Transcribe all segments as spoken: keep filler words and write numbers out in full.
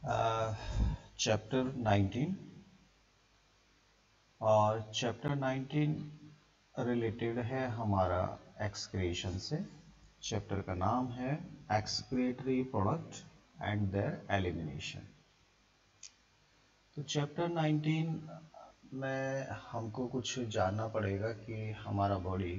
Chapter nineteen और chapter nineteen related है हमारा एक्सक्रिएशन से। चैप्टर का नाम है excretory product and their elimination. तो चैप्टर नाइनटीन में हमको कुछ जानना पड़ेगा कि हमारा बॉडी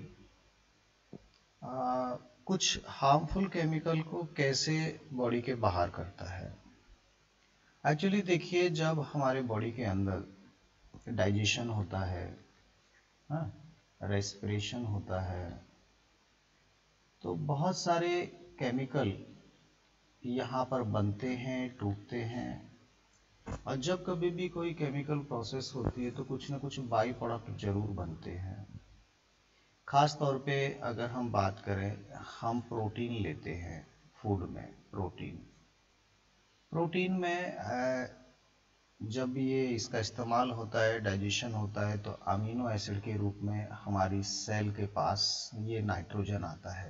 कुछ हार्मफुल केमिकल को कैसे बॉडी के बाहर करता है। एक्चुअली देखिए, जब हमारे बॉडी के अंदर डाइजेशन होता है, हाँ, रेस्पिरेशन होता है, तो बहुत सारे केमिकल यहाँ पर बनते हैं, टूटते हैं। और जब कभी भी कोई केमिकल प्रोसेस होती है तो कुछ ना कुछ बाई प्रोडक्ट जरूर बनते हैं। खास तौर पे अगर हम बात करें, हम प्रोटीन लेते हैं फूड में। प्रोटीन प्रोटीन में जब ये इसका इस्तेमाल होता है, डाइजेशन होता है, तो अमीनो एसिड के रूप में हमारी सेल के पास ये नाइट्रोजन आता है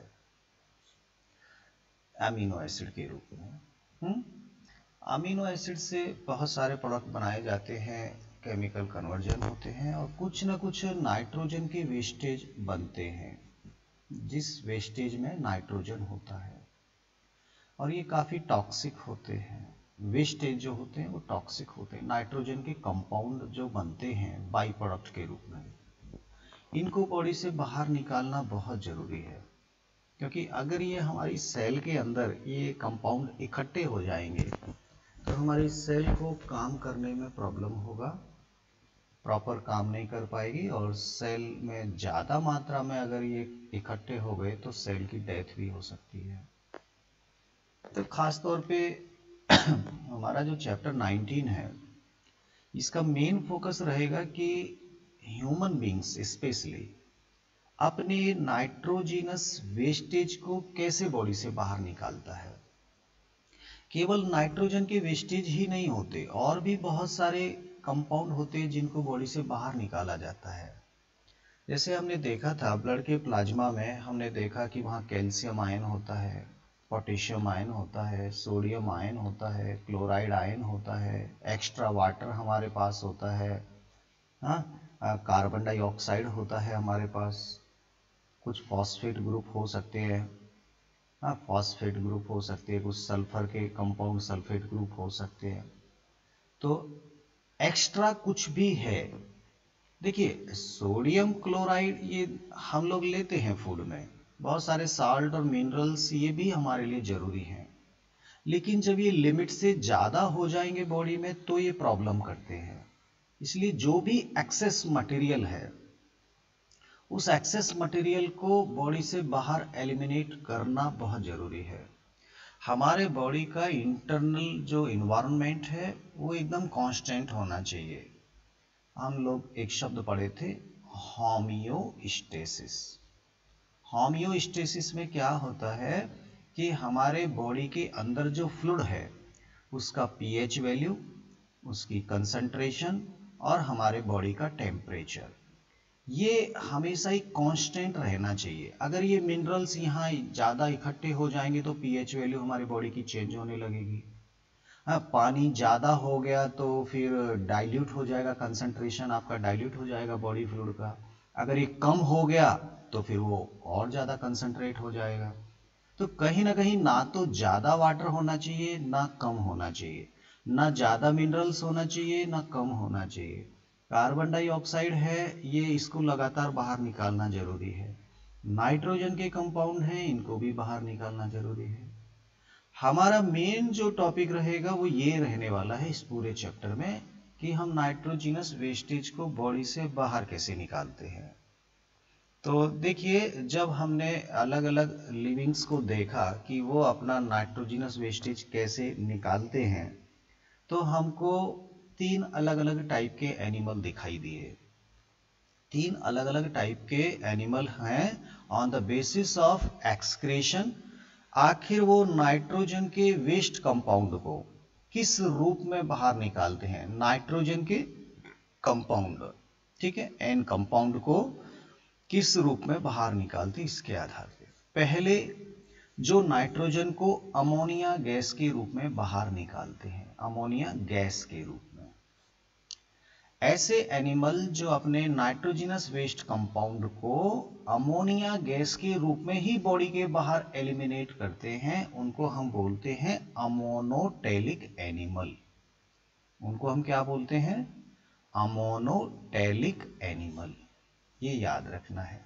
अमीनो एसिड के रूप में। हम्म अमीनो एसिड से बहुत सारे प्रोडक्ट बनाए जाते हैं, केमिकल कन्वर्जन होते हैं, और कुछ ना कुछ नाइट्रोजन के वेस्टेज बनते हैं, जिस वेस्टेज में नाइट्रोजन होता है, और ये काफ़ी टॉक्सिक होते हैं। वेस्टेज जो होते हैं वो टॉक्सिक होते हैं। नाइट्रोजन के कंपाउंड जो बनते हैं बाई प्रोडक्ट के रूप में, इनको बॉडी से बाहर निकालना बहुत ज़रूरी है। क्योंकि अगर ये हमारी सेल के अंदर ये कंपाउंड इकट्ठे हो जाएंगे तो हमारी सेल को काम करने में प्रॉब्लम होगा, प्रॉपर काम नहीं कर पाएगी, और सेल में ज़्यादा मात्रा में अगर ये इकट्ठे हो गए तो सेल की डेथ भी हो सकती है। तो खास तौर पे हमारा जो चैप्टर नाइनटीन है, इसका मेन फोकस रहेगा कि ह्यूमन बींग्स स्पेशली अपने नाइट्रोजिनस वेस्टेज को कैसे बॉडी से बाहर निकालता है। केवल नाइट्रोजन के वेस्टेज ही नहीं होते, और भी बहुत सारे कंपाउंड होते हैं जिनको बॉडी से बाहर निकाला जाता है। जैसे हमने देखा था ब्लड के प्लाज्मा में, हमने देखा कि वहाँ कैल्शियम आयन होता है, पोटेशियम आयन होता है, सोडियम आयन होता है, क्लोराइड आयन होता है, एक्स्ट्रा वाटर हमारे पास होता है, हाँ, कार्बन डाइऑक्साइड होता है हमारे पास, कुछ फॉस्फेट ग्रुप हो सकते हैं, हाँ, फॉस्फेट ग्रुप हो सकते हैं, कुछ सल्फर के कंपाउंड सल्फेट ग्रुप हो सकते हैं। तो एक्स्ट्रा कुछ भी है, देखिए सोडियम क्लोराइड ये हम लोग लेते हैं फूड में, बहुत सारे साल्ट और मिनरल्स ये भी हमारे लिए जरूरी हैं, लेकिन जब ये लिमिट से ज़्यादा हो जाएंगे बॉडी में तो ये प्रॉब्लम करते हैं। इसलिए जो भी एक्सेस मटेरियल है, उस एक्सेस मटेरियल को बॉडी से बाहर एलिमिनेट करना बहुत ज़रूरी है। हमारे बॉडी का इंटरनल जो इन्वायरमेंट है वो एकदम कांस्टेंट होना चाहिए। हम लोग एक शब्द पढ़े थे, होमियोस्टेसिस। होमियोस्टेसिस में क्या होता है कि हमारे बॉडी के अंदर जो फ्लूइड है उसका पीएच वैल्यू, उसकी कंसंट्रेशन और हमारे बॉडी का टेम्परेचर, ये हमेशा ही कांस्टेंट रहना चाहिए। अगर ये मिनरल्स यहाँ ज़्यादा इकट्ठे हो जाएंगे तो पीएच वैल्यू हमारी बॉडी की चेंज होने लगेगी। हाँ, पानी ज़्यादा हो गया तो फिर डाइल्यूट हो जाएगा, कंसंट्रेशन आपका डाइल्यूट हो जाएगा बॉडी फ्लूइड का। अगर ये कम हो गया तो फिर वो और ज़्यादा कंसंट्रेट हो जाएगा। तो कहीं ना कहीं ना तो ज़्यादा वाटर होना चाहिए ना कम होना चाहिए, ना ज़्यादा मिनरल्स होना चाहिए ना कम होना चाहिए। कार्बन डाइऑक्साइड है, ये इसको लगातार बाहर निकालना जरूरी है। नाइट्रोजन के कंपाउंड हैं, इनको भी बाहर निकालना जरूरी है। हमारा मेन जो टॉपिक रहेगा वो ये रहने वाला है इस पूरे चैप्टर में कि हम नाइट्रोजिनस वेस्टेज को बॉडी से बाहर कैसे निकालते हैं। तो देखिए, जब हमने अलग अलग लिविंग्स को देखा कि वो अपना नाइट्रोजिनस वेस्टेज कैसे निकालते हैं, तो हमको तीन अलग अलग टाइप के एनिमल दिखाई दिए। तीन अलग अलग टाइप के एनिमल हैं on the basis of excretion. आखिर वो नाइट्रोजन के वेस्ट कंपाउंड को किस रूप में बाहर निकालते हैं, नाइट्रोजन के कंपाउंड, ठीक है, एन कंपाउंड को किस रूप में बाहर निकालते हैं, इसके आधार पे पहले जो नाइट्रोजन को अमोनिया गैस के रूप में बाहर निकालते हैं, अमोनिया गैस के रूप में। ऐसे एनिमल जो अपने नाइट्रोजनस वेस्ट कंपाउंड को अमोनिया गैस के रूप में ही बॉडी के बाहर एलिमिनेट करते हैं, उनको हम बोलते हैं अमोनोटेलिक एनिमल। उनको हम क्या बोलते हैं? Ammonotelic animal. ये याद रखना है।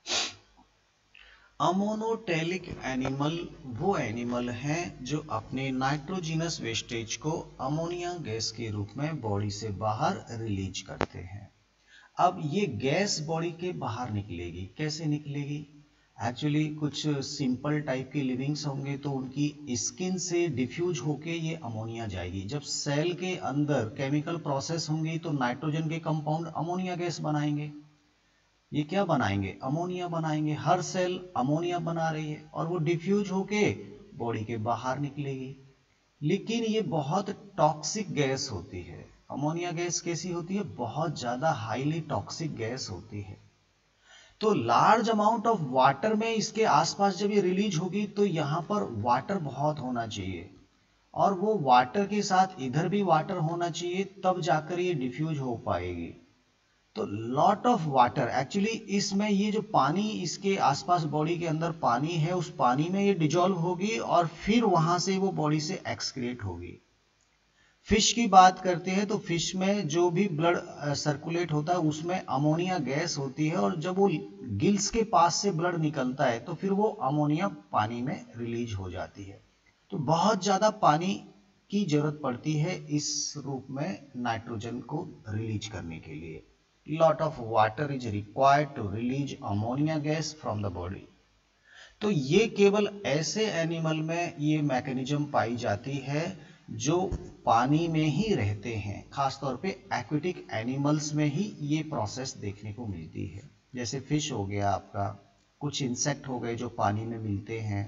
अमोनोटेलिक एनिमल वो एनिमल हैं जो अपने नाइट्रोजनस वेस्टेज को अमोनिया गैस के रूप में बॉडी से बाहर रिलीज करते हैं। अब ये गैस बॉडी के बाहर निकलेगी, कैसे निकलेगी? एक्चुअली कुछ सिंपल टाइप के लिविंग्स होंगे तो उनकी स्किन से डिफ्यूज होके ये अमोनिया जाएगी। जब सेल के अंदर केमिकल प्रोसेस होंगी तो नाइट्रोजन के कंपाउंड अमोनिया गैस बनाएंगे। ये क्या बनाएंगे? अमोनिया बनाएंगे। हर सेल अमोनिया बना रही है और वो डिफ्यूज होके बॉडी के बाहर निकलेगी। लेकिन ये बहुत टॉक्सिक गैस होती है। अमोनिया गैस कैसी होती है? बहुत ज्यादा हाईली टॉक्सिक गैस होती है। तो लार्ज अमाउंट ऑफ वाटर में इसके आसपास जब ये रिलीज होगी तो यहाँ पर वाटर बहुत होना चाहिए और वो वाटर के साथ इधर भी वाटर होना चाहिए, तब जाकर ये डिफ्यूज हो पाएगी। तो लॉट ऑफ वाटर, एक्चुअली इसमें ये जो पानी इसके आसपास बॉडी के अंदर पानी है, उस पानी में ये डिजॉल्व होगी और फिर वहां से वो बॉडी से एक्सक्रीट होगी। फिश की बात करते हैं तो फिश में जो भी ब्लड सर्कुलेट होता है उसमें अमोनिया गैस होती है और जब वो गिल्स के पास से ब्लड निकलता है तो फिर वो अमोनिया पानी में रिलीज हो जाती है। तो बहुत ज्यादा पानी की जरूरत पड़ती है इस रूप में नाइट्रोजन को रिलीज करने के लिए। Lot of water is required to release ammonia gas from the body। तो ये केवल ऐसे एनिमल में ये मैकेनिज्म पाई जाती है जो पानी में ही रहते हैं। खासतौर पे एक्वेटिक एनिमल्स में ही ये प्रोसेस देखने को मिलती है। जैसे फिश हो गया आपका, कुछ इंसेक्ट हो गए जो पानी में मिलते हैं,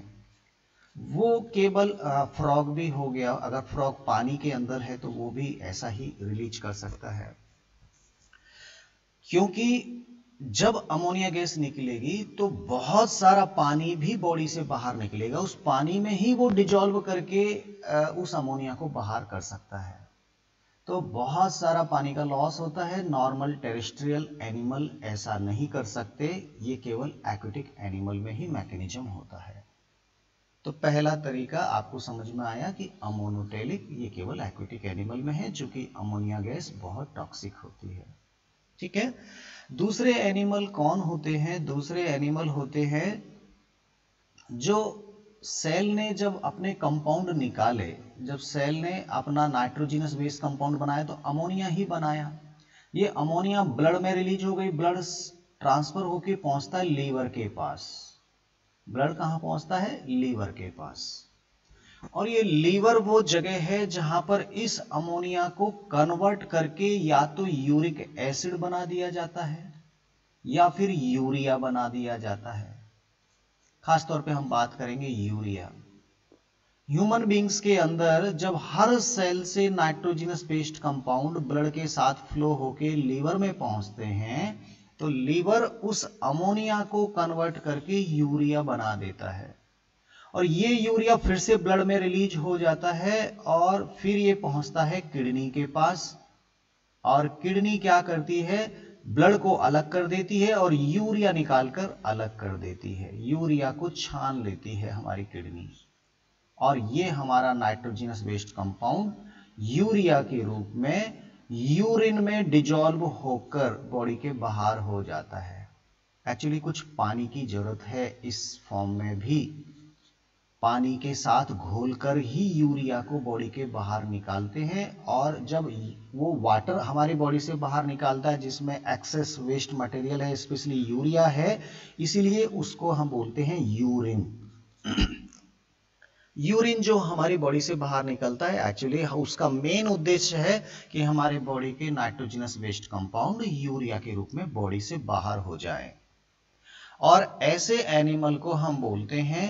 वो केवल फ्रॉग भी हो गया, अगर फ्रॉग पानी के अंदर है तो वो भी ऐसा ही रिलीज कर सकता है। क्योंकि जब अमोनिया गैस निकलेगी तो बहुत सारा पानी भी बॉडी से बाहर निकलेगा, उस पानी में ही वो डिजॉल्व करके उस अमोनिया को बाहर कर सकता है। तो बहुत सारा पानी का लॉस होता है। नॉर्मल टेरेस्ट्रियल एनिमल ऐसा नहीं कर सकते, ये केवल एक्वेटिक एनिमल में ही मैकेनिज्म होता है। तो पहला तरीका आपको समझ में आया कि अमोनोटेलिक ये केवल एक्वेटिक एनिमल में है, चूंकि अमोनिया गैस बहुत टॉक्सिक होती है। ठीक है। दूसरे एनिमल कौन होते हैं? दूसरे एनिमल होते हैं जो सेल ने जब अपने कंपाउंड निकाले, जब सेल ने अपना नाइट्रोजनस बेस कंपाउंड बनाया तो अमोनिया ही बनाया। ये अमोनिया ब्लड में रिलीज हो गई, ब्लड ट्रांसफर होके पहुंचता है लीवर के पास। ब्लड कहां पहुंचता है? लीवर के पास। और ये लीवर वो जगह है जहां पर इस अमोनिया को कन्वर्ट करके या तो यूरिक एसिड बना दिया जाता है या फिर यूरिया बना दिया जाता है। खासतौर पे हम बात करेंगे यूरिया। ह्यूमन बींग्स के अंदर जब हर सेल से नाइट्रोजनस बेस्ड कंपाउंड ब्लड के साथ फ्लो होके लीवर में पहुंचते हैं तो लीवर उस अमोनिया को कन्वर्ट करके यूरिया बना देता है और ये यूरिया फिर से ब्लड में रिलीज हो जाता है और फिर ये पहुंचता है किडनी के पास और किडनी क्या करती है? ब्लड को अलग कर देती है और यूरिया निकालकर अलग कर देती है। यूरिया को छान लेती है हमारी किडनी और ये हमारा नाइट्रोजनस बेस्ड कंपाउंड यूरिया के रूप में यूरिन में डिजॉल्व होकर बॉडी के बाहर हो जाता है। एक्चुअली कुछ पानी की जरूरत है इस फॉर्म में भी। पानी के साथ घोलकर ही यूरिया को बॉडी के बाहर निकालते हैं और जब वो वाटर हमारी बॉडी से बाहर निकालता है जिसमें एक्सेस वेस्ट मटेरियल है, स्पेशली यूरिया है, इसीलिए उसको हम बोलते हैं यूरिन। यूरिन जो हमारी बॉडी से बाहर निकलता है एक्चुअली उसका मेन उद्देश्य है कि हमारे बॉडी के नाइट्रोजनस बेस्ड कंपाउंड यूरिया के रूप में बॉडी से बाहर हो जाए। और ऐसे एनिमल को हम बोलते हैं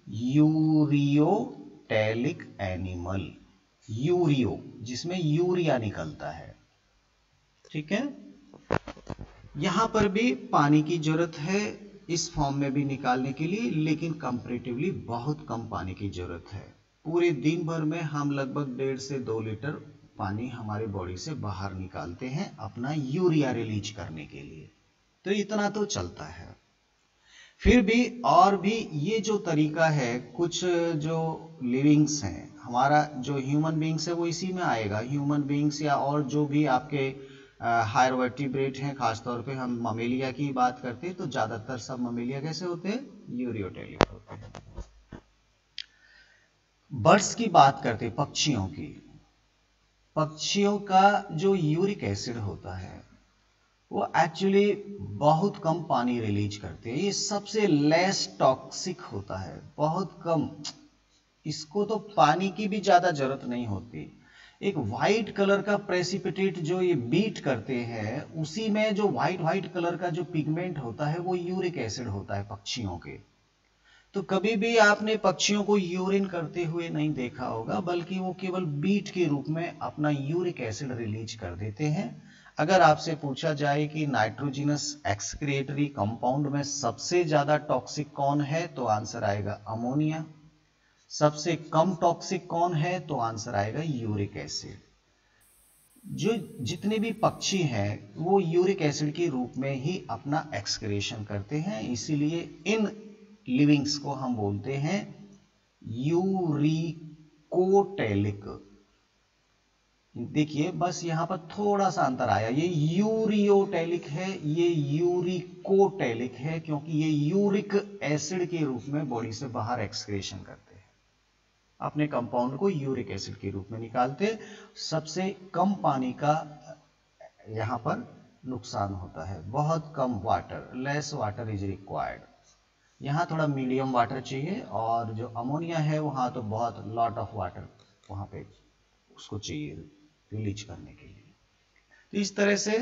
यूरियोटेलिक एनिमल। यूरियो जिसमें यूरिया निकलता है। ठीक है। यहां पर भी पानी की जरूरत है। इस फॉर्म में भी निकालने के लिए, लेकिन कंपैरेटिवली बहुत कम पानी की जरूरत है। पूरे दिन भर में हम लगभग डेढ़ से दो लीटर पानी हमारे बॉडी से बाहर निकालते हैं अपना यूरिया रिलीज करने के लिए। तो इतना तो चलता है। फिर भी और भी ये जो तरीका है, कुछ जो लिविंग्स हैं, हमारा जो ह्यूमन बींग्स है वो इसी में आएगा। ह्यूमन बींग्स या और जो भी आपके हायर वर्टिब्रेट हैं, खासतौर पे हम ममेलिया की बात करते हैं तो ज्यादातर सब ममेलिया कैसे होते हैं, यूरियोटेलिक होते हैं। बर्ड्स की बात करते हैं, पक्षियों की। पक्षियों का जो यूरिक एसिड होता है वो एक्चुअली बहुत कम पानी रिलीज करते हैं। ये सबसे लेस टॉक्सिक होता है, बहुत कम। इसको तो पानी की भी ज्यादा जरूरत नहीं होती। एक व्हाइट कलर का प्रेसिपिटेट जो ये बीट करते हैं, उसी में जो व्हाइट व्हाइट कलर का जो पिगमेंट होता है वो यूरिक एसिड होता है पक्षियों के। तो कभी भी आपने पक्षियों को यूरिन करते हुए नहीं देखा होगा, बल्कि वो केवल बीट के रूप में अपना यूरिक एसिड रिलीज कर देते हैं। अगर आपसे पूछा जाए कि नाइट्रोजिनस एक्सक्रिएटरी कंपाउंड में सबसे ज्यादा टॉक्सिक कौन है, तो आंसर आएगा अमोनिया। सबसे कम टॉक्सिक कौन है, तो आंसर आएगा यूरिक एसिड। जो जितने भी पक्षी हैं वो यूरिक एसिड के रूप में ही अपना एक्सक्रेशन करते हैं, इसीलिए इन लिविंग्स को हम बोलते हैं यूरिकोटेलिक। देखिए बस यहां पर थोड़ा सा अंतर आया, ये यूरियोटेलिक है, ये यूरिकोटेलिक है, क्योंकि ये यूरिक एसिड के रूप में बॉडी से बाहर एक्सक्रेशन करते हैं, अपने कंपाउंड को यूरिक एसिड के रूप में निकालते। सबसे कम पानी का यहां पर नुकसान होता है, बहुत कम water, less water is required. यहाँ थोड़ा मीडियम वाटर चाहिए, और जो अमोनिया है वहाँ तो बहुत लॉट ऑफ वाटर वहाँ पे उसको चाहिए रिलीज करने के लिए। तो इस तरह से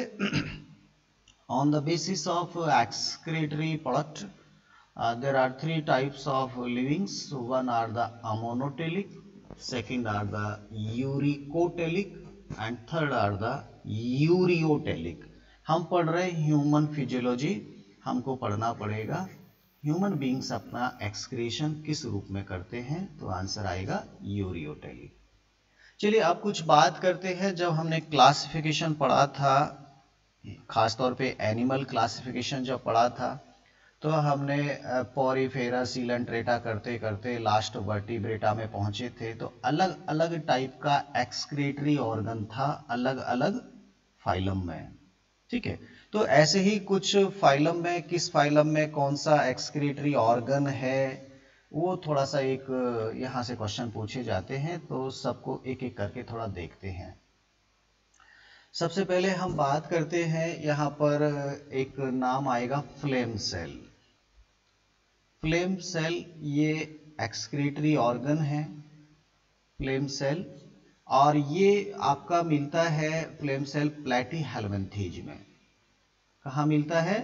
on the basis of excretory product there are three types of livings. One are the ammonotelic, second are the uricotelic, and third are the ureotelic. हम पढ़ रहे ह्यूमन फिजियोलॉजी, हमको पढ़ना पड़ेगा ह्यूमन बींग्स अपना एक्सक्रीशन किस रूप में करते हैं, तो आंसर आएगा यूरियोटेलिक। चलिए अब कुछ बात करते हैं। जब हमने क्लासिफिकेशन पढ़ा था, खासतौर पे एनिमल क्लासिफिकेशन जब पढ़ा था, तो हमने पोरीफेरा, सीलेंट्रेटा करते करते लास्ट वर्टिब्रेटा में पहुंचे थे। तो अलग अलग टाइप का एक्सक्रीटरी ऑर्गन था अलग अलग फाइलम में, ठीक है। तो ऐसे ही कुछ फाइलम में, किस फाइलम में कौन सा एक्सक्रीटरी ऑर्गन है, वो थोड़ा सा एक यहाँ से क्वेश्चन पूछे जाते हैं, तो सबको एक एक करके थोड़ा देखते हैं। सबसे पहले हम बात करते हैं, यहाँ पर एक नाम आएगा फ्लेम सेल। फ्लेम सेल ये एक्सक्रीटरी ऑर्गन है, फ्लेम सेल, और ये आपका मिलता है फ्लेम सेल प्लैटीहेल्मिन्थेज में। कहाँ मिलता है,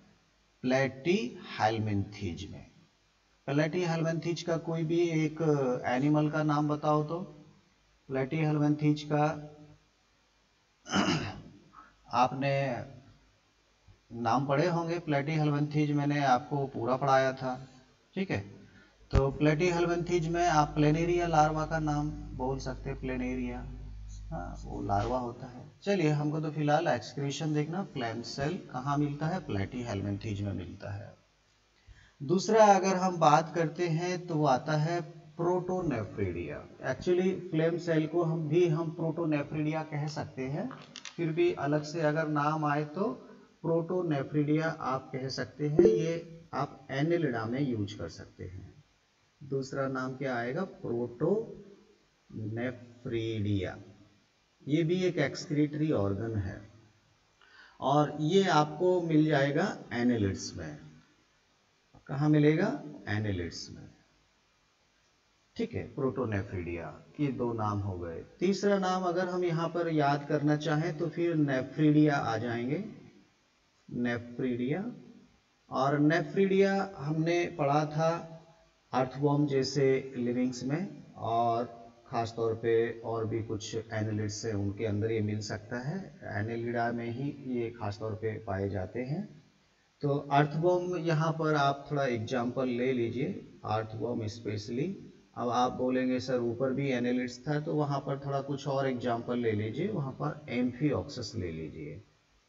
प्लैटीहेल्मिन्थेज में। प्लैटीहेल्मिन्थेज का कोई भी एक एनिमल का नाम बताओ तो। प्लैटीहेल्मिन्थेज का आपने नाम पढ़े होंगे, प्लैटीहेल्मिन्थेज मैंने आपको पूरा पढ़ाया था, ठीक है। तो प्लैटीहेल्मिन्थेज में आप प्लेनेरिया लार्वा का नाम बोल सकते हैं, प्लेनेरिया, हाँ वो लार्वा होता है। चलिए हमको तो फिलहाल एक्सक्रीशन देखना, फ्लेम सेल कहाँ मिलता है, प्लैटीहेल्मिन्थेज में मिलता है। दूसरा अगर हम बात करते हैं तो वो आता है प्रोटोनेफ्रिडिया। एक्चुअली फ्लेम सेल को हम भी हम प्रोटोनेफ्रिडिया कह सकते हैं, फिर भी अलग से अगर नाम आए तो प्रोटोनेफ्रिडिया आप कह सकते हैं। ये आप एनेलिडा में यूज कर सकते हैं। दूसरा नाम क्या आएगा, प्रोटोनेफ्रिडिया। ये भी एक एक्सक्रीटरी ऑर्गन है, और ये आपको मिल जाएगा एनेलिड्स में। कहाँ मिलेगा, एनेलिड्स में, ठीक है। प्रोटोनेफ्रिडिया, ये दो नाम हो गए। तीसरा नाम अगर हम यहाँ पर याद करना चाहें तो फिर नेफ्रिडिया आ जाएंगे, नेफ्रिडिया। और नेफ्रिडिया हमने पढ़ा था अर्थवॉर्म जैसे लिविंग्स में, और खासतौर पे और भी कुछ एनेलिड्स है उनके अंदर ये मिल सकता है। एनेलिडा में ही ये खासतौर पे पाए जाते हैं। तो तो अर्थवर्म यहाँ पर आप थोड़ा एग्जाम्पल ले लीजिए, अर्थवर्म स्पेशली। अब आप बोलेंगे सर ऊपर भी एनालिट्स था, तो वहाँ पर थोड़ा कुछ और एग्जाम्पल ले लीजिए, वहाँ पर एम्फीऑक्सस ले लीजिए,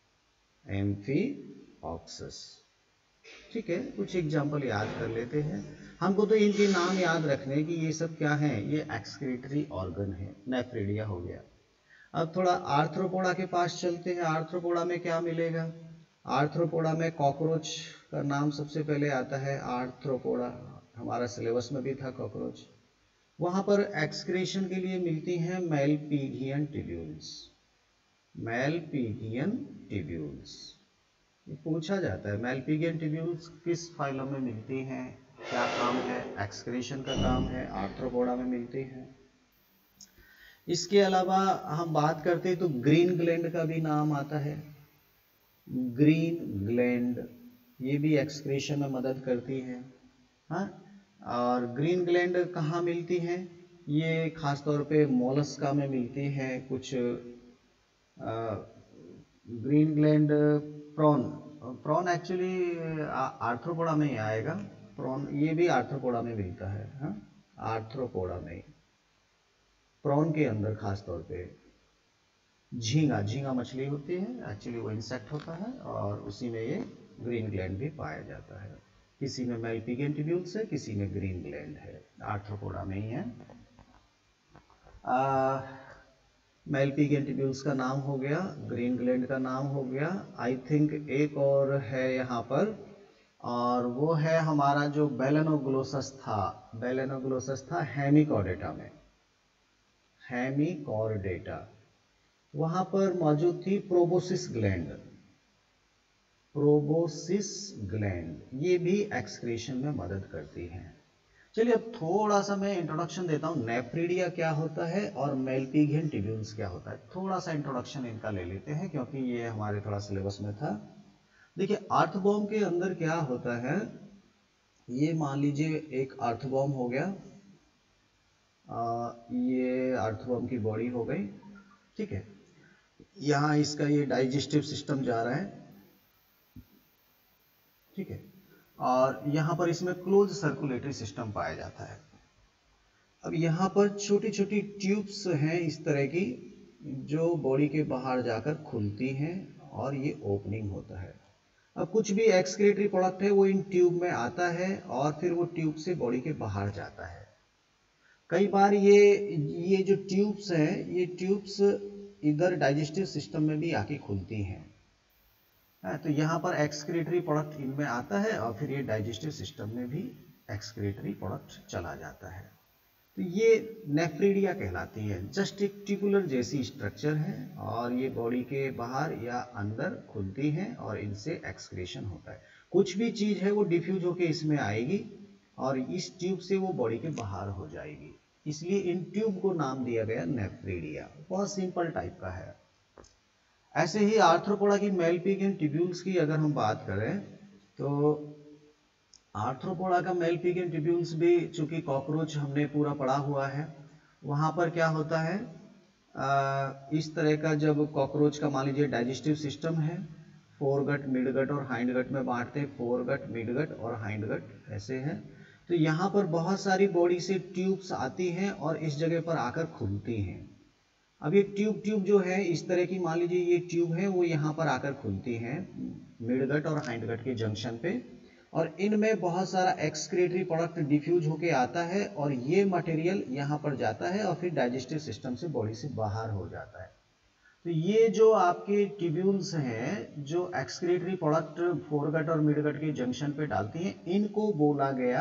एम्फीऑक्सस। ठीक है, कुछ एग्जाम्पल याद कर लेते हैं। हमको तो इनके नाम याद रखने कि ये सब क्या है, ये एक्सक्रीटरी ऑर्गन है। नेफ्रिडिया हो गया। अब थोड़ा आर्थ्रोपोडा के पास चलते हैं। आर्थ्रोपोडा में क्या मिलेगा? आर्थ्रोपोडा में कॉकरोच का नाम सबसे पहले आता है, आर्थ्रोपोडा। हमारा सिलेबस में भी था कॉकरोच। वहां पर एक्सक्रीशन के लिए मिलती हैं मेलपीगियन ट्यूब्यूल्स, मेलपीगियन ट्यूब्यूल्स। पूछा जाता है मेलपीगियन ट्यूब्यूल्स किस फाइलम में मिलती हैं, क्या काम है? एक्सक्रीशन का काम है, आर्थ्रोपोडा में मिलती हैं। इसके अलावा हम बात करते हैं तो ग्रीन ग्लैंड का भी नाम आता है, ग्रीन ग्लैंड, ये भी एक्सक्रीशन में मदद करती है। हाँ, और ग्रीन ग्लैंड कहाँ मिलती हैं? ये खासतौर पे मोलस्का में मिलती है। कुछ आ, green gland prawn, prawn actually arthropoda में ही आएगा। प्रॉन ये भी आर्थ्रोपोडा में मिलता है। हाँ, आर्थ्रोपोडा में, प्रॉन के अंदर खास तौर पे झींगा, झींगा मछली होती है, एक्चुअली वो इंसेक्ट होता है, और उसी में ये ग्रीन ग्लैंड भी पाया जाता है। किसी में मेलपीगियन ट्यूब्यूल्स है, किसी में ग्रीन ग्लैंड है, आर्थ्रोपोडा में ही है। मेलपीगियन ट्यूब्यूल्स का नाम हो गया, ग्रीन ग्लैंड का नाम हो गया। आई थिंक एक और है यहाँ पर, और वो है हमारा जो बेलेनोग्लोसस था, बेलेनोग्लोसस था हेमिकॉर्डेटा में, हेमिकॉर्डेटा। वहां पर मौजूद थी प्रोबोसिस ग्लैंड, प्रोबोसिस ग्लैंड, ये भी एक्सक्रीशन में मदद करती हैं। चलिए अब थोड़ा सा मैं इंट्रोडक्शन देता हूँ, नेफ्रिडिया क्या होता है और मेलपीगियन ट्यूब्यूल्स क्या होता है। थोड़ा सा इंट्रोडक्शन इनका ले लेते हैं क्योंकि ये हमारे थोड़ा सिलेबस में था। देखिए अर्थवर्म के अंदर क्या होता है, ये मान लीजिए एक अर्थवर्म हो गया, आ, ये अर्थवर्म की बॉडी हो गई। ठीक है, यहाँ इसका ये डाइजेस्टिव सिस्टम जा रहा है। ठीक है, और यहाँ पर इसमें क्लोज सर्कुलेटरी सिस्टम पाया जाता है। अब यहाँ पर छोटी छोटी ट्यूब्स हैं इस तरह की, जो बॉडी के बाहर जाकर खुलती हैं और ये ओपनिंग होता है। अब कुछ भी एक्सक्रीटरी प्रोडक्ट है वो इन ट्यूब में आता है और फिर वो ट्यूब से बॉडी के बाहर जाता है। कई बार ये ये जो ट्यूब्स हैं, ये ट्यूब्स इधर डाइजेस्टिव सिस्टम में भी आके खुलती हैं। तो यहाँ पर एक्सक्रीटरी प्रोडक्ट इनमें आता है और फिर ये डाइजेस्टिव सिस्टम में भी एक्सक्रीटरी प्रोडक्ट चला जाता है। तो ये नेफ्रिडिया कहलाती है। जस्ट एक ट्यूबुलर जैसी स्ट्रक्चर है और ये बॉडी के बाहर या अंदर खुलती हैं और इनसे एक्सक्रीशन होता है। कुछ भी चीज है वो डिफ्यूज होके इसमें आएगी और इस ट्यूब से वो बॉडी के बाहर हो जाएगी, इसलिए इन ट्यूब को नाम दिया गया नेफ्रिडिया। बहुत सिंपल टाइप का है। ऐसे ही आर्थ्रोपोडा की मेलपीगियन ट्यूब्यूल्स की अगर हम बात करें तो आर्थ्रोपोडा का मेलपीगियन ट्यूब्यूल्स भी, चूंकि कॉकरोच हमने पूरा पढ़ा हुआ है, वहां पर क्या होता है, आ, इस तरह का जब कॉकरोच का मान लीजिए डाइजेस्टिव सिस्टम है, फोरगट, मिडगट और हाइंडगट में बांटते हैं, फोरगट, मिडगट और हाइंडगट ऐसे हैं। तो यहाँ पर बहुत सारी बॉडी से ट्यूब्स आती हैं और इस जगह पर आकर खुलती हैं। अब ये ट्यूब ट्यूब जो है इस तरह की, मान लीजिए ये ट्यूब है, वो यहाँ पर आकर खुलती हैं मिडगट और हाइंडगट के जंक्शन पे, और इनमें बहुत सारा एक्सक्रीटरी प्रोडक्ट डिफ्यूज होके आता है और ये मटेरियल यहाँ पर जाता है और फिर डाइजेस्टिव सिस्टम से बॉडी से बाहर हो जाता है। तो ये जो आपके ट्यूब्यूल्स हैं जो एक्सक्रीटरी प्रोडक्ट फोरगट और मिडगट के जंक्शन पे डालती हैं, इनको बोला गया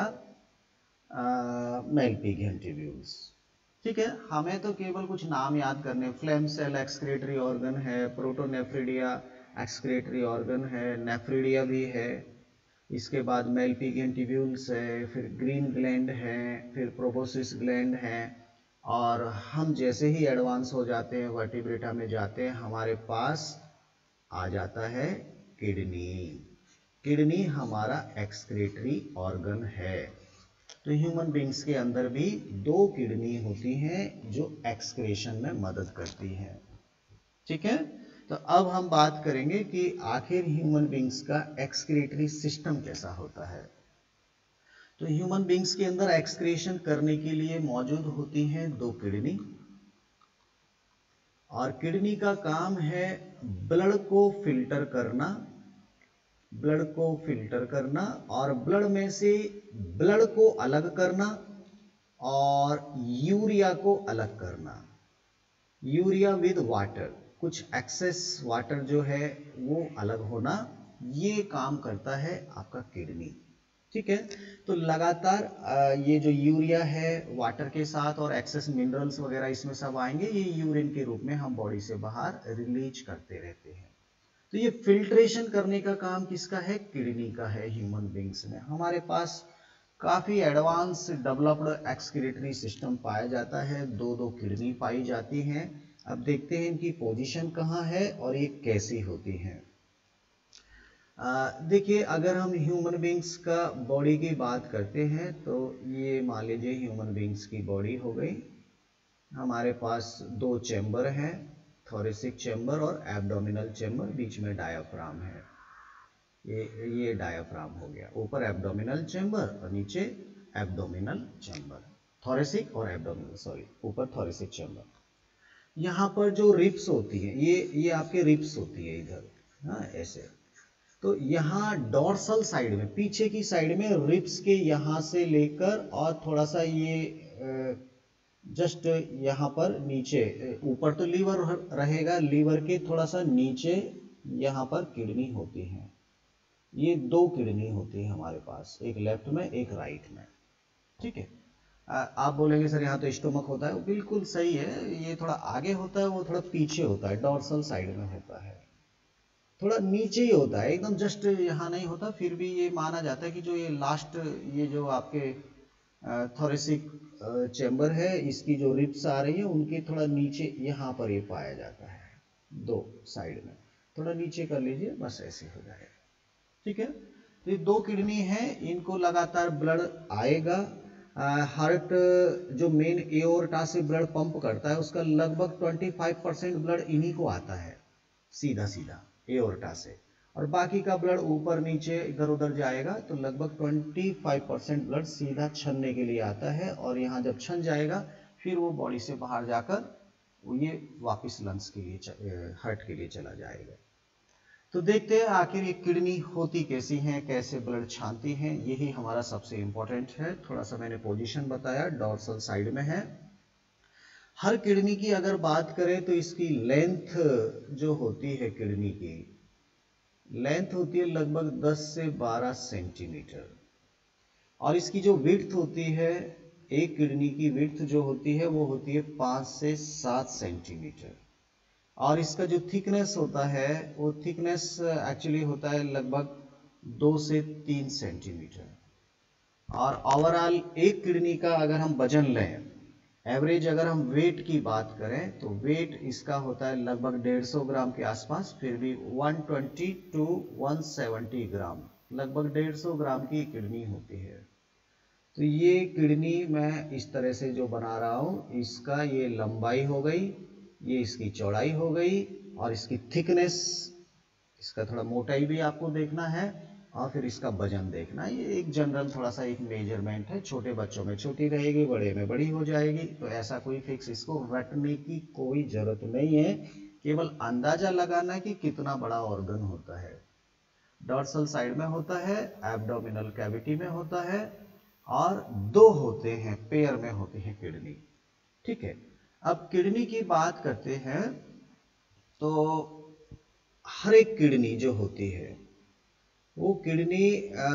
मेलपीगियन ट्यूब्यूल्स। ठीक है, हमें तो केवल कुछ नाम याद करने, फ्लेम सेल एक्सक्रीटरी ऑर्गन है, प्रोटोनेफ्रिडिया एक्सक्रीटरी ऑर्गन है, नेफ्रिडिया भी है, इसके बाद मेलपीगियन ट्यूब्यूल्स है, फिर ग्रीन ग्लैंड है, फिर प्रोबोसिस ग्लैंड है, और हम जैसे ही एडवांस हो जाते हैं वर्टिब्रेटा में जाते हैं, हमारे पास आ जाता है किडनी। किडनी हमारा एक्सक्रीटरी ऑर्गन है। तो ह्यूमन बींग्स के अंदर भी दो किडनी होती हैं जो एक्सक्रीशन में मदद करती हैं। ठीक है, तो अब हम बात करेंगे कि आखिर ह्यूमन बींग्स का एक्सक्रीटरी सिस्टम कैसा होता है। तो ह्यूमन बींग्स के अंदर एक्सक्रीशन करने के लिए मौजूद होती हैं दो किडनी, और किडनी का काम है ब्लड को फिल्टर करना, ब्लड को फिल्टर करना और ब्लड में से ब्लड को अलग करना और यूरिया को अलग करना। यूरिया विद वाटर, कुछ एक्सेस वाटर जो है वो अलग होना, ये काम करता है आपका किडनी। ठीक है, तो लगातार ये जो यूरिया है वाटर के साथ और एक्सेस मिनरल्स वगैरह इसमें सब आएंगे, ये यूरिन के रूप में हम बॉडी से बाहर रिलीज करते रहते हैं। तो ये फिल्ट्रेशन करने का काम किसका है? किडनी का है। ह्यूमन बींग्स में हमारे पास काफी एडवांस डेवलप्ड एक्सक्रीटरी सिस्टम पाया जाता है, दो दो किडनी पाई जाती हैं। अब देखते हैं इनकी पोजीशन कहाँ है और ये कैसी होती हैं। देखिए, अगर हम ह्यूमन बींग्स का बॉडी की बात करते हैं तो ये मान लीजिए ह्यूमन बींग्स की बॉडी हो गई। हमारे पास दो चैम्बर हैं, थोरेसिक चैम्बर और एब्डोमिनल चैम्बर, बीच में डायाफ्राम है। ये ये डायाफ्राम हो गया, ऊपर एब्डोमिनल चैम्बर और नीचे एब्डोमिनल चैम्बर, थोरेसिक और एब्डोमिनल, सॉरी ऊपर थोरेसिक चैम्बर। यहाँ पर जो रिब्स होती है, ये ये आपके रिब्स होती है इधर, हाँ ऐसे। तो यहाँ डॉर्सल साइड में, पीछे की साइड में रिब्स के यहाँ से लेकर और थोड़ा सा ये जस्ट यहाँ पर नीचे, ऊपर तो लीवर रहेगा, लीवर के थोड़ा सा नीचे यहाँ पर किडनी होती है। ये दो किडनी होती है हमारे पास, एक लेफ्ट में एक राइट में। ठीक है, आप बोलेंगे सर यहाँ तो स्टोमक होता है, बिल्कुल सही है। ये थोड़ा आगे होता है, वो थोड़ा पीछे होता है, डॉर्सल साइड में होता है, थोड़ा नीचे ही होता है, एकदम जस्ट यहाँ नहीं होता। फिर भी ये माना जाता है कि जो ये लास्ट, ये जो आपके थोरेसिक चैम्बर है, इसकी जो रिब्स आ रही है उनके थोड़ा नीचे यहाँ पर ये पाया जाता है, दो साइड में। थोड़ा नीचे कर लीजिए, बस ऐसे हो जाएगा। ठीक है, तो ये दो किडनी है, इनको लगातार ब्लड आएगा। हार्ट जो मेन एओर्टा से ब्लड पंप करता है, उसका लगभग पच्चीस परसेंट ब्लड इन्हीं को आता है, सीधा सीधा एओर्टा से, और बाकी का ब्लड ऊपर नीचे इधर उधर जाएगा। तो लगभग पच्चीस परसेंट ब्लड सीधा छनने के लिए आता है, और यहाँ जब छन जाएगा फिर वो बॉडी से बाहर जाकर ये वापस लंग्स के लिए, हार्ट के लिए चला जाएगा। तो देखते हैं आखिर ये किडनी होती कैसी हैं, कैसे ब्लड छानती हैं, यही हमारा सबसे इंपॉर्टेंट है। थोड़ा सा मैंने पोजीशन बताया, डॉर्सल साइड में है। हर किडनी की अगर बात करें तो इसकी लेंथ जो होती है, किडनी की लेंथ होती है लगभग दस से बारह सेंटीमीटर, और इसकी जो विड्थ होती है, एक किडनी की विड्थ जो होती है वो होती है पाँच से सात सेंटीमीटर, और इसका जो थिकनेस होता है वो थिकनेस एक्चुअली होता है लगभग दो से तीन सेंटीमीटर। और ओवरऑल एक किडनी का अगर हम वजन लें, एवरेज अगर हम वेट की बात करें तो वेट इसका होता है लगभग डेढ़ सौ ग्राम के आसपास, फिर भी एक सौ बीस टू एक सौ सत्तर ग्राम, लगभग डेढ़ सौ ग्राम की किडनी होती है। तो ये किडनी मैं इस तरह से जो बना रहा हूँ, इसका ये लंबाई हो गई, ये इसकी चौड़ाई हो गई, और इसकी थिकनेस, इसका थोड़ा मोटाई भी आपको देखना है, और फिर इसका वजन देखना है। ये एक जनरल थोड़ा सा एक मेजरमेंट है, छोटे बच्चों में छोटी रहेगी, बड़े में बड़ी हो जाएगी, तो ऐसा कोई फिक्स इसको रटने की कोई जरूरत नहीं है, केवल अंदाजा लगाना कि कितना बड़ा ऑर्गन होता है। डॉर्सल साइड में होता है, एब्डोमिनल कैविटी में होता है, और दो होते हैं, पेयर में होती है किडनी। ठीक है, अब किडनी की बात करते हैं तो हर एक किडनी जो होती है वो किडनी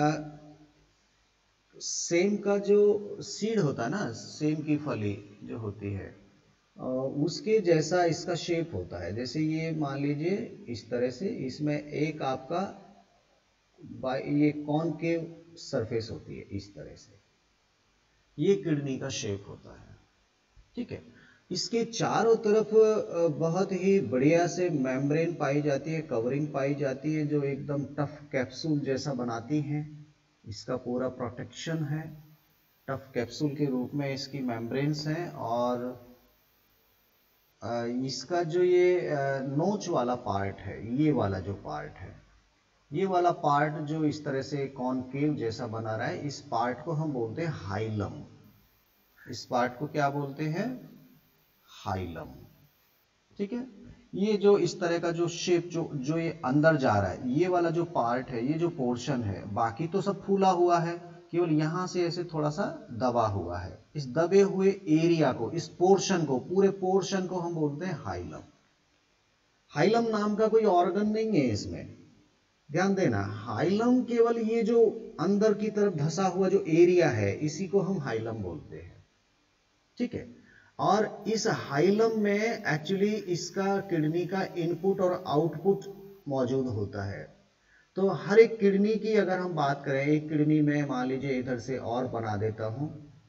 सेम का जो सीड होता है ना, सेम की फली जो होती है, आ, उसके जैसा इसका शेप होता है। जैसे ये मान लीजिए इस तरह से, इसमें एक आपका ये कॉनकेव सरफेस होती है, इस तरह से ये किडनी का शेप होता है। ठीक है, इसके चारों तरफ बहुत ही बढ़िया से मेम्ब्रेन पाई जाती है, कवरिंग पाई जाती है, जो एकदम टफ कैप्सूल जैसा बनाती है। इसका पूरा प्रोटेक्शन है, टफ कैप्सूल के रूप में इसकी मेम्ब्रेन्स हैं, और इसका जो ये नोच वाला पार्ट है, ये वाला जो पार्ट है, ये वाला पार्ट जो इस तरह से कॉनकेव जैसा बना रहा है, इस पार्ट को हम बोलते हैं हाइलम। इस पार्ट को क्या बोलते हैं? हाइलम। ठीक है, ये जो इस तरह का जो शेप जो जो ये अंदर जा रहा है, ये वाला जो पार्ट है, ये जो पोर्शन है, बाकी तो सब फूला हुआ है, केवल यहां से ऐसे थोड़ा सा दबा हुआ है। इस दबे हुए एरिया को, इस पोर्शन को, पूरे पोर्शन को हम बोलते हैं हाइलम। हाइलम नाम का कोई ऑर्गन नहीं है इसमें, ध्यान देना। हाइलम केवल ये जो अंदर की तरफ धसा हुआ जो एरिया है, इसी को हम हाइलम बोलते हैं। ठीक है, और इस हाइलम में एक्चुअली इसका किडनी का इनपुट और आउटपुट मौजूद होता है। तो हर एक किडनी की अगर हम बात करें, एक किडनी में मान लीजिए इधर से और बना देता हूं,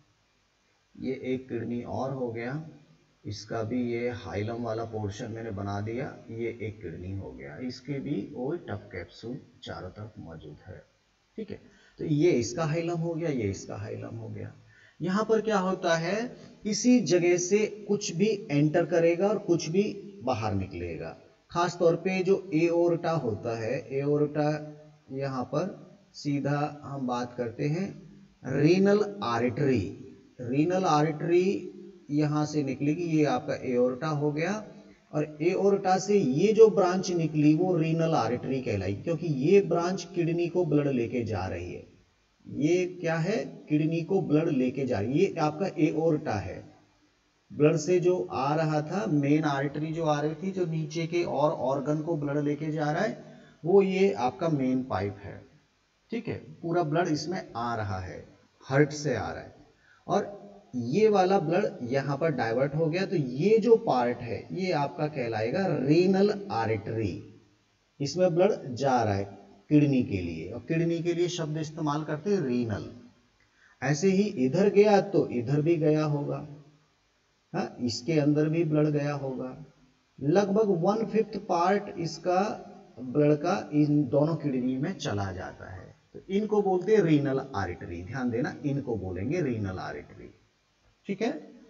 ये एक किडनी और हो गया, इसका भी ये हाइलम वाला पोर्शन मैंने बना दिया, ये एक किडनी हो गया, इसके भी वो टफ कैप्सूल चारों तरफ मौजूद है। ठीक है, तो ये इसका हाइलम हो गया, ये इसका हाइलम हो गया। यहां पर क्या होता है, इसी जगह से कुछ भी एंटर करेगा और कुछ भी बाहर निकलेगा। खास तौर पे जो एओर्टा होता है, एओर्टा यहाँ पर सीधा हम बात करते हैं रीनल आर्टरी। रीनल आर्टरी यहाँ से निकलेगी, ये आपका एओर्टा हो गया, और एओर्टा से ये जो ब्रांच निकली वो रीनल आर्टरी कहलाई, क्योंकि ये ब्रांच किडनी को ब्लड लेके जा रही है। ये क्या है, किडनी को ब्लड लेके जा रही है, ये आपका एओर्टा है। ब्लड से जो आ रहा था, मेन आर्टरी जो आ रही थी, जो नीचे के और ऑर्गन को ब्लड लेके जा रहा है, वो ये आपका मेन पाइप है। ठीक है, पूरा ब्लड इसमें आ रहा है, हार्ट से आ रहा है, और ये वाला ब्लड यहाँ पर डाइवर्ट हो गया। तो ये जो पार्ट है ये आपका कहलाएगा रीनल आर्टरी। इसमें ब्लड जा रहा है किडनी के लिए, और किडनी के लिए शब्द इस्तेमाल करते हैं रीनल। ऐसे ही इधर गया तो इधर भी गया होगा, हाँ, इसके अंदर भी ब्लड गया होगा। लगभग वन फिफ्थ पार्ट इसका ब्लड का इन दोनों किडनी में चला जाता है। तो इनको बोलते हैं रीनल आर्टरी, ध्यान देना, इनको बोलेंगे रीनल आर्टरी। ठीक है,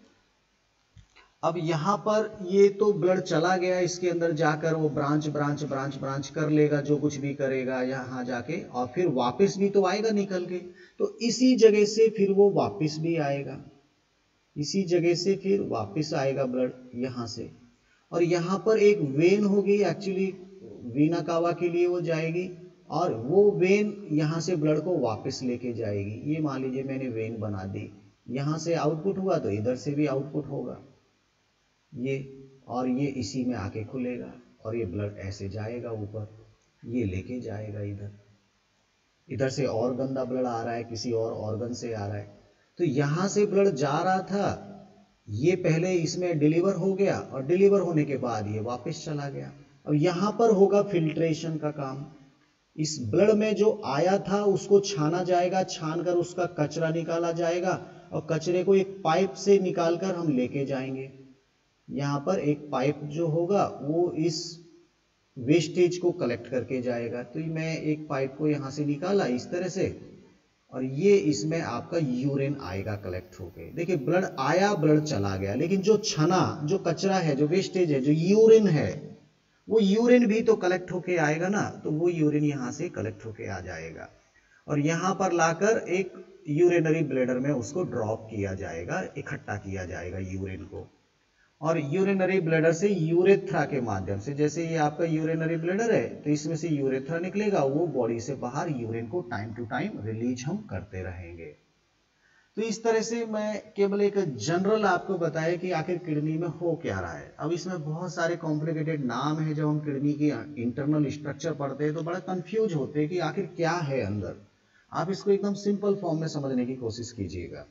अब यहां पर ये तो ब्लड चला गया, इसके अंदर जाकर वो ब्रांच ब्रांच ब्रांच ब्रांच कर लेगा, जो कुछ भी करेगा यहां जाके, और फिर वापस भी तो आएगा निकल के। तो इसी जगह से फिर वो वापस भी आएगा, इसी जगह से फिर वापस आएगा ब्लड यहां से, और यहां पर एक वेन होगी, एक्चुअली वीना कावा के लिए वो जाएगी, और वो वेन यहां से ब्लड को वापस लेके जाएगी। ये मान लीजिए मैंने वेन बना दी, यहां से आउटपुट हुआ तो इधर से भी आउटपुट होगा ये, और ये इसी में आके खुलेगा, और ये ब्लड ऐसे जाएगा ऊपर, ये लेके जाएगा इधर। इधर से और गंदा ब्लड आ रहा है, किसी और ऑर्गन से आ रहा है, तो यहां से ब्लड जा रहा था, ये पहले इसमें डिलीवर हो गया, और डिलीवर होने के बाद ये वापस चला गया। अब यहां पर होगा फिल्ट्रेशन का काम। इस ब्लड में जो आया था उसको छाना जाएगा, छानकर उसका कचरा निकाला जाएगा, और कचरे को एक पाइप से निकालकर हम लेके जाएंगे। यहां पर एक पाइप जो होगा वो इस वेस्टेज को कलेक्ट करके जाएगा। तो मैं एक पाइप को यहां से निकाला इस तरह से, और ये इसमें आपका यूरिन आएगा कलेक्ट होके। देखिए ब्लड आया, ब्लड चला गया, लेकिन जो छना, जो कचरा है, जो वेस्टेज है, जो यूरिन है, वो यूरिन भी तो कलेक्ट होके आएगा ना। तो वो यूरिन यहां से कलेक्ट होके आ जाएगा, और यहां पर लाकर एक यूरिनरी ब्लैडर में उसको ड्रॉप किया जाएगा, इकट्ठा किया जाएगा यूरिन को, और यूरिनरी ब्लैडर से यूरेथ्रा के माध्यम से, जैसे ये आपका यूरिनरी ब्लैडर है तो इसमें से यूरेथ्रा निकलेगा, वो बॉडी से बाहर यूरिन को टाइम टू टाइम रिलीज हम करते रहेंगे। तो इस तरह से मैं केवल एक जनरल आपको बताया कि आखिर किडनी में हो क्या रहा है। अब इसमें बहुत सारे कॉम्प्लिकेटेड नाम है, जब हम किडनी की इंटरनल स्ट्रक्चर पढ़ते हैं तो बड़ा कंफ्यूज होते हैं कि आखिर क्या है अंदर। आप इसको एकदम सिंपल फॉर्म में समझने की कोशिश कीजिएगा।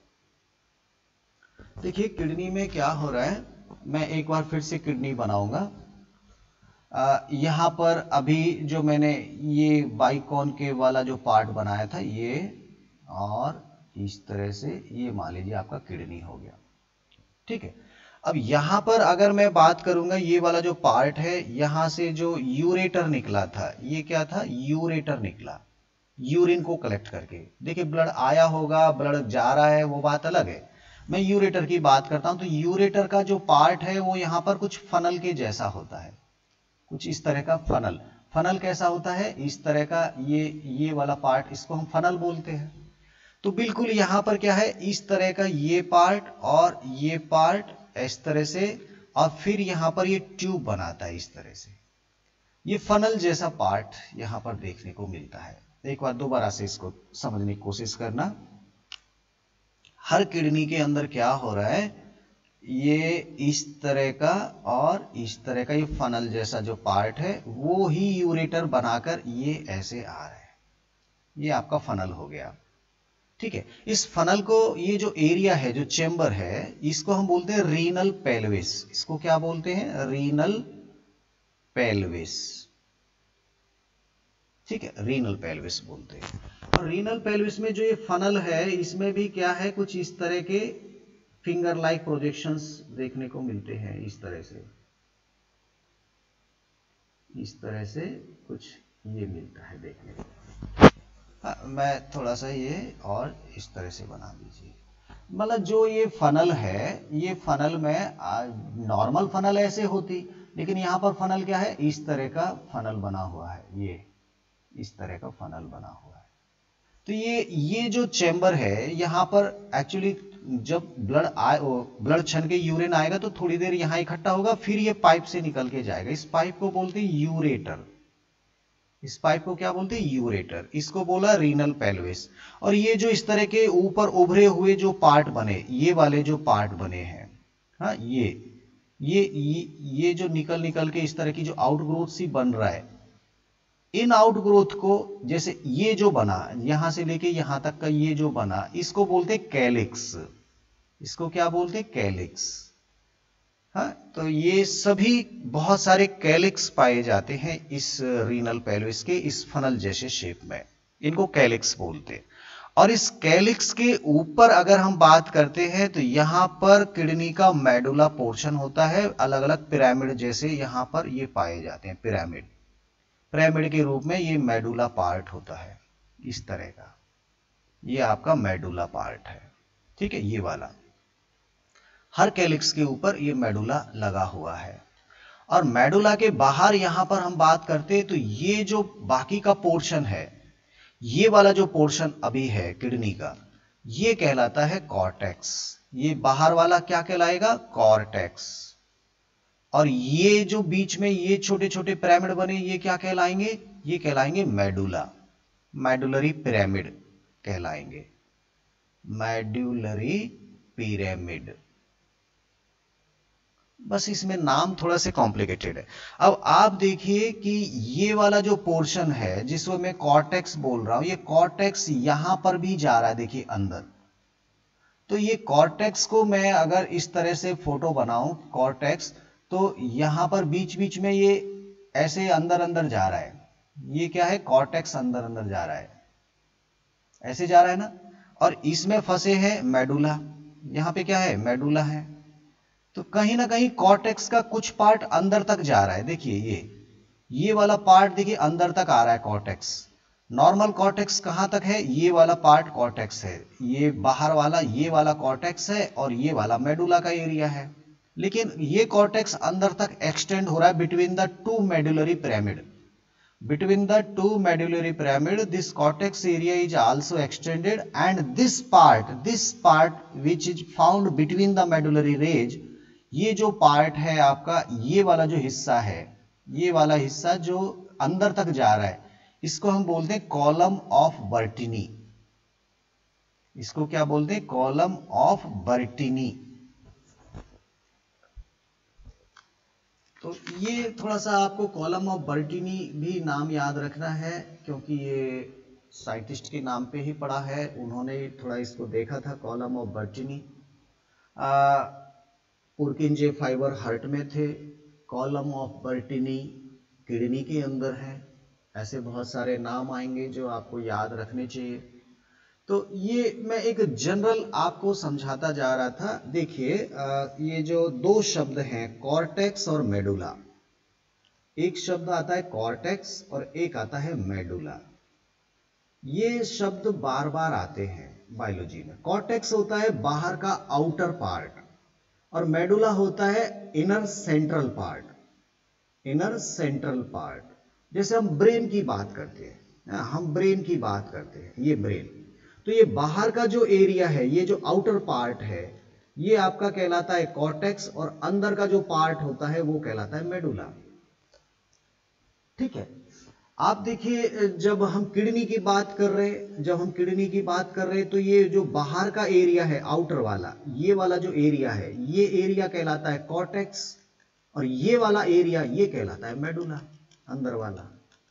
देखिए किडनी में क्या हो रहा है, मैं एक बार फिर से किडनी बनाऊंगा। यहां पर अभी जो मैंने ये बाइकॉनकेव वाला जो पार्ट बनाया था ये, और इस तरह से ये मान लीजिए आपका किडनी हो गया। ठीक है, अब यहां पर अगर मैं बात करूंगा, ये वाला जो पार्ट है, यहां से जो यूरेटर निकला था, ये क्या था, यूरेटर निकला यूरिन को कलेक्ट करके। देखिए ब्लड आया होगा, ब्लड जा रहा है, वो बात अलग है, मैं यूरेटर की बात करता हूं तो यूरेटर का जो पार्ट है वो यहां पर कुछ फनल के जैसा होता है, कुछ इस तरह का फनल। फनल कैसा होता है, इस तरह का, ये ये वाला पार्ट, इसको हम फनल बोलते हैं। तो बिल्कुल यहां पर क्या है, इस तरह का ये पार्ट और ये पार्ट इस तरह से, और फिर यहां पर ये ट्यूब बनाता है इस तरह से। ये फनल जैसा पार्ट यहां पर देखने को मिलता है। एक बार दोबारा से इसको समझने की कोशिश करना। हर किडनी के अंदर क्या हो रहा है, ये इस तरह का और इस तरह का ये फनल जैसा जो पार्ट है वो ही यूरेटर बनाकर ये ऐसे आ रहा है, ये आपका फनल हो गया। ठीक है, इस फनल को, ये जो एरिया है, जो चेंबर है, इसको हम बोलते हैं रीनल पेल्विस। इसको क्या बोलते हैं, रीनल पेल्विस। ठीक है, रीनल पेल्विस बोलते हैं। और रीनल पेल्विस में जो ये फनल है, इसमें भी क्या है, कुछ इस तरह के फिंगर लाइक प्रोजेक्शंस देखने को मिलते हैं, इस तरह से, इस तरह से कुछ ये मिलता है देखने को। हाँ, मैं थोड़ा सा ये और इस तरह से बना दीजिए। मतलब जो ये फनल है, ये फनल में नॉर्मल फनल ऐसे होती, लेकिन यहाँ पर फनल क्या है, इस तरह का फनल बना हुआ है, ये इस तरह का फनल बना हुआ है। तो ये ये जो चेंबर है, यहाँ पर एक्चुअली जब ब्लड आए, ब्लड छन के यूरिन आएगा तो थोड़ी देर यहाँ इकट्ठा होगा, फिर ये पाइप से निकल के जाएगा। इस पाइप को बोलते हैं यूरेटर। इस पाइप को क्या बोलते हैं, यूरेटर। इसको बोला रीनल पेल्विस। और ये जो इस तरह के ऊपर उभरे हुए जो पार्ट बने, ये वाले जो पार्ट बने हैं, हाँ, ये ये ये ये जो निकल निकल के इस तरह की जो आउटग्रोथ सी बन रहा है, इन आउटग्रोथ को, जैसे ये जो बना यहां से लेके यहां तक का ये जो बना, इसको बोलते हैं कैलिक्स। इसको क्या बोलते हैं, कैलिक्स। हाँ, तो ये सभी बहुत सारे कैलिक्स पाए जाते हैं इस रीनल पेल्विस के इस फनल जैसे शेप में, इनको कैलिक्स बोलते हैं। और इस कैलिक्स के ऊपर अगर हम बात करते हैं तो यहां पर किडनी का मेडुला पोर्शन होता है, अलग अलग पिरामिड जैसे यहां पर ये पाए जाते हैं, पिरामिड पिरामिड के रूप में ये मेडुला पार्ट होता है, इस तरह का, ये आपका मेडुला पार्ट है। ठीक है, ये वाला हर कैलिक्स के ऊपर ये मेडुला लगा हुआ है। और मेडुला के बाहर यहां पर हम बात करते हैं तो ये जो बाकी का पोर्शन है, ये वाला जो पोर्शन अभी है किडनी का, ये कहलाता है कॉर्टेक्स। ये बाहर वाला क्या कहलाएगा, कॉर्टेक्स। और ये जो बीच में ये छोटे छोटे पिरामिड बने, ये क्या कहलाएंगे, ये कहलाएंगे मेडुला, मेडुलरी पिरामिड कहलाएंगे, मेडुलरी पिरामिड। बस इसमें नाम थोड़ा से कॉम्प्लिकेटेड है। अब आप देखिए कि ये वाला जो पोर्शन है जिसको मैं कॉर्टेक्स बोल रहा हूं, ये कॉर्टेक्स यहां पर भी जा रहा है, देखिए अंदर। तो ये कॉर्टेक्स को मैं अगर इस तरह से फोटो बनाऊं कॉर्टेक्स, तो यहां पर बीच बीच में ये ऐसे अंदर अंदर जा रहा है, ये क्या है, कॉर्टेक्स अंदर अंदर जा रहा है, ऐसे जा रहा है ना। और इसमें फंसे हैं मेडुला, यहां पे क्या है, मेडुला है। तो कहीं ना कहीं कॉर्टेक्स का कुछ पार्ट अंदर तक जा रहा है, देखिए ये ये वाला पार्ट देखिए अंदर तक आ रहा है कॉर्टेक्स। नॉर्मल कॉर्टेक्स कहां तक है, ये वाला पार्ट कॉर्टेक्स है, ये बाहर वाला ये वाला कॉर्टेक्स है, और ये वाला मेडुला का एरिया है। लेकिन ये कॉर्टेक्स अंदर तक एक्सटेंड हो रहा है between the two medullary pyramid. Between the two medullary pyramid, this cortex area is also extended, and this part, this part which is found between the medullary ridge, ये जो पार्ट है आपका, ये वाला जो हिस्सा है, ये वाला हिस्सा जो अंदर तक जा रहा है, इसको हम बोलते हैं कॉलम ऑफ बर्टिनी। इसको क्या बोलते हैं, कॉलम ऑफ बर्टिनी। तो ये थोड़ा सा आपको कॉलम ऑफ बर्टिनी भी नाम याद रखना है, क्योंकि ये साइंटिस्ट के नाम पे ही पड़ा है, उन्होंने थोड़ा इसको देखा था, column of Bertini. Purkinje fibre heart में थे, कॉलम ऑफ बर्टिनी किडनी के अंदर है। ऐसे बहुत सारे नाम आएंगे जो आपको याद रखने चाहिए। तो ये मैं एक जनरल आपको समझाता जा रहा था। देखिए ये जो दो शब्द हैं कॉर्टेक्स और मेडुला, एक शब्द आता है कॉर्टेक्स और एक आता है मेडुला। ये शब्द बार बार आते हैं, बायोलॉजी में। कॉर्टेक्स होता है बाहर का आउटर पार्ट और मेडुला होता है inner central part, inner central part. जैसे हम ब्रेन की बात करते हैं, हम ब्रेन की बात करते हैं, ये ब्रेन, तो ये बाहर का जो एरिया है, ये जो आउटर पार्ट है, ये आपका कहलाता है कॉर्टेक्स और अंदर का जो पार्ट होता है वो कहलाता है मेडुला। ठीक है, आप देखिए जब हम किडनी की बात कर रहे हैं, जब हम किडनी की बात कर रहे हैं तो ये जो बाहर का एरिया है आउटर वाला, ये वाला जो एरिया है, ये एरिया कहलाता है कॉर्टेक्स और ये वाला एरिया ये कहलाता है मेडुला, अंदर वाला।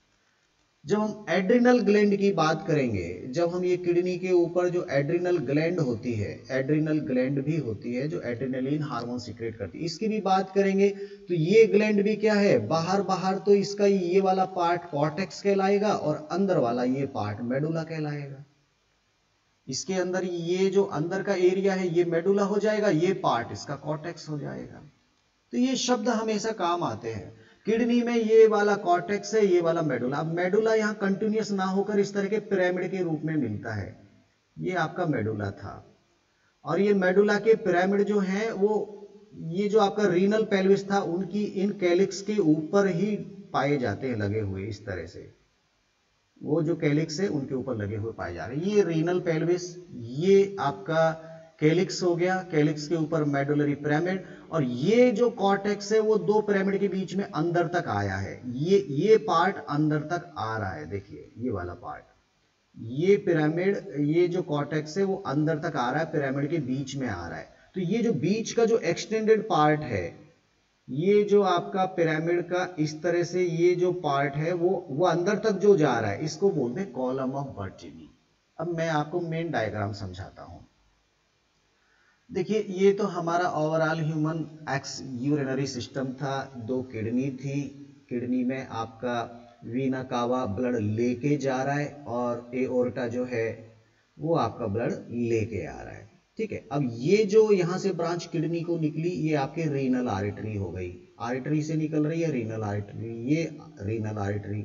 जब हम एड्रिनल ग्लैंड की बात करेंगे, जब हम ये किडनी के ऊपर जो एड्रिनल ग्लैंड होती है, एड्रिनल ग्लैंड भी होती है जो एड्रिनलिन हार्मोन सीक्रेट करती है, इसकी भी बात करेंगे तो ये ग्लैंड भी क्या है, बाहर बाहर तो इसका ये वाला पार्ट कॉर्टेक्स कहलाएगा और अंदर वाला ये पार्ट मेडुला कहलाएगा। इसके अंदर ये जो अंदर का एरिया है ये मेडुला हो जाएगा, ये पार्ट इसका कॉर्टेक्स हो जाएगा। तो ये शब्द हमेशा काम आते हैं। किडनी में ये वाला कॉर्टेक्स है, ये वाला मेडुला। अब मेडुला यहाँ कंटिन्यूअस ना होकर इस तरह के पिरामिड के रूप में मिलता है, ये आपका मेडुला था। और ये मेडुला के पिरामिड जो हैं वो ये जो आपका रीनल पेल्विस था उनकी इन कैलिक्स के ऊपर ही पाए जाते हैं, लगे हुए इस तरह से, वो जो कैलिक्स है उनके ऊपर लगे हुए पाए जा रहे हैं। ये रीनल पेल्विस, ये आपका कैलिक्स हो गया, कैलिक्स के ऊपर मेडुलरी पिरामिड, और ये जो कॉर्टेक्स है वो दो पिरामिड के बीच में अंदर तक आया है। ये ये पार्ट अंदर तक आ रहा है, देखिए ये वाला पार्ट, ये पिरामिड, ये जो कॉर्टेक्स है वो अंदर तक आ रहा है, पिरामिड के बीच में आ रहा है। तो ये जो बीच का जो एक्सटेंडेड पार्ट है, ये जो आपका पिरामिड का इस तरह से ये जो पार्ट है वो वो अंदर तक जो जा रहा है, इसको बोलते हैं कॉलम ऑफ बर्टनी। अब मैं आपको मेन डायग्राम समझाता हूं। देखिए ये तो हमारा overall human ex urinary system था, दो किडनी थी, किडनी में आपका वीना कावा ब्लड लेके जा रहा है और एओर्टा जो है वो आपका ब्लड लेके आ रहा है। ठीक है, अब ये जो यहाँ से ब्रांच किडनी को निकली ये आपके रीनल आर्टरी हो गई, आर्टरी से निकल रही है रीनल आर्टरी, ये रीनल आर्टरी,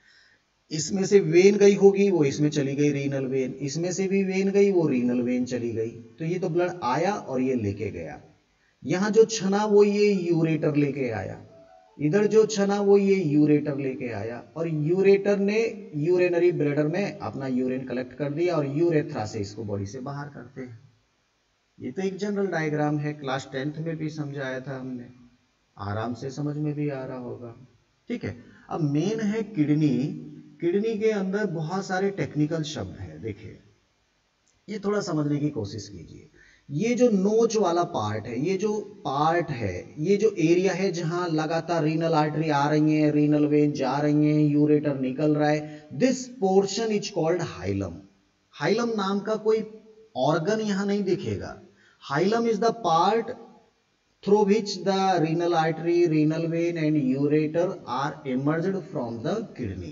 इसमें से वेन गई होगी वो इसमें चली गई रीनल वेन, इसमें से भी वेन गई वो रीनल वेन चली गई। तो ये तो ब्लड आया और ये लेके गया। यहाँ जो छना वो ये यूरेटर लेके आया, इधर जो छना वो ये यूरेटर लेके आया और यूरेटर ने यूरिनरी ब्लैडर में अपना यूरिन कलेक्ट कर दिया और यूरेथ्रा से इसको बॉडी से बाहर करते हैं। ये तो एक जनरल डायग्राम है, क्लास टेंथ में भी समझाया था हमने, आराम से समझ में भी आ रहा होगा। ठीक है, अब मेन है किडनी। किडनी के अंदर बहुत सारे टेक्निकल शब्द हैं, देखिए ये थोड़ा समझने की कोशिश कीजिए। ये जो नोच वाला पार्ट है, ये जो पार्ट है, ये जो एरिया है जहां लगातार रीनल आर्टरी आ रही है, रीनल वेन जा रही है, यूरेटर निकल रहा है, this portion is called hilum. Hilum नाम का कोई ऑर्गन यहां नहीं दिखेगा। Hilum is the part through which the renal artery, renal vein and ureter are emerged from the kidney.